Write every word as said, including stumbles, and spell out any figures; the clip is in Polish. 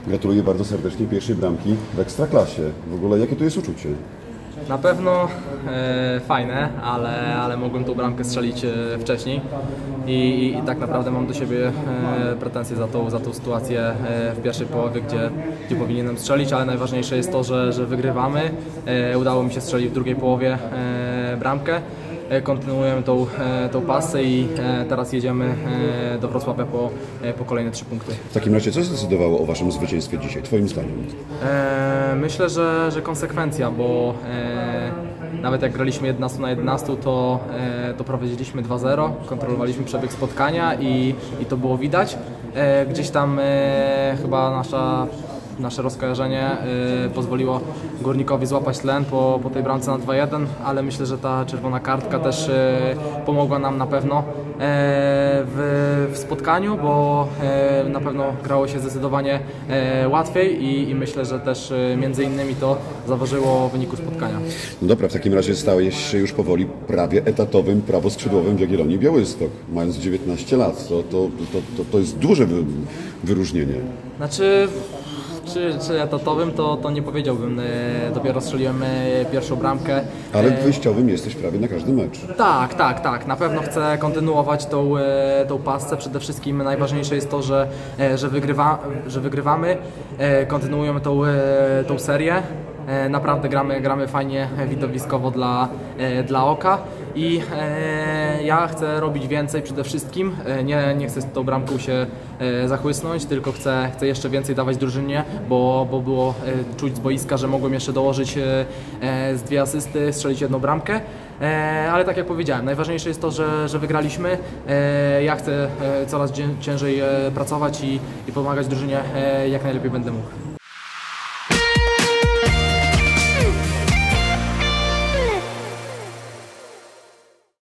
Gratuluję bardzo serdecznie pierwszej bramki w Ekstraklasie. W ogóle jakie to jest uczucie? Na pewno e, fajne, ale, ale mogłem tą bramkę strzelić e, wcześniej I, i, i tak naprawdę mam do siebie e, pretensje za tą, za tą sytuację e, w pierwszej połowie, gdzie, gdzie powinienem strzelić, ale najważniejsze jest to, że, że wygrywamy. E, udało mi się strzelić w drugiej połowie e, bramkę. Kontynuujemy tą, tą pasę i teraz jedziemy do Wrocławia po, po kolejne trzy punkty. W takim razie co zdecydowało o waszym zwycięstwie dzisiaj, twoim zdaniem? Myślę, że, że konsekwencja, bo nawet jak graliśmy jedenaście na jedenaście, to, to prowadziliśmy dwa zero, kontrolowaliśmy przebieg spotkania i, i to było widać. Gdzieś tam chyba nasza Nasze rozkojarzenie y, pozwoliło Górnikowi złapać tlen po, po tej bramce na dwa jeden, ale myślę, że ta czerwona kartka też y, pomogła nam na pewno y, w, w spotkaniu, bo y, na pewno grało się zdecydowanie y, łatwiej i, i myślę, że też y, między innymi to zaważyło w wyniku spotkania. No dobra, w takim razie stałeś się już powoli prawie etatowym prawoskrzydłowym w Jagiellonii Białystok, mając dziewiętnaście lat. To, to, to, to, to jest duże wy, wyróżnienie. Znaczy... Czy, czy etatowym, to, to nie powiedziałbym. Dopiero strzeliłem pierwszą bramkę. Ale wyjściowym jesteś prawie na każdy mecz. Tak, tak, tak. Na pewno chcę kontynuować tą, tą pasę. Przede wszystkim najważniejsze jest to, że, że, wygrywa, że wygrywamy. Kontynuujemy tą, tą serię. Naprawdę gramy, gramy fajnie, widowiskowo dla, dla oka i e, ja chcę robić więcej przede wszystkim. Nie, nie chcę z tą bramką się e, zachłysnąć, tylko chcę, chcę jeszcze więcej dawać drużynie, bo, bo było e, czuć z boiska, że mogłem jeszcze dołożyć e, z dwie asysty, strzelić jedną bramkę. E, ale tak jak powiedziałem, najważniejsze jest to, że, że wygraliśmy. E, ja chcę e, coraz ciężej e, pracować i, i pomagać drużynie e, jak najlepiej będę mógł.